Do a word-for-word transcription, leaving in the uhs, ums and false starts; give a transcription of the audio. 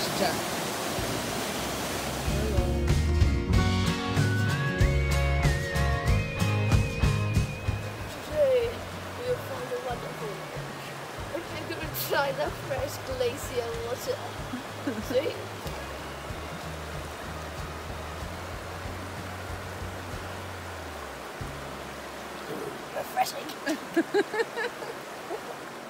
gesture. Today we will find a wonderful lake. We're going to try the fresh glacier water. See? Refreshing.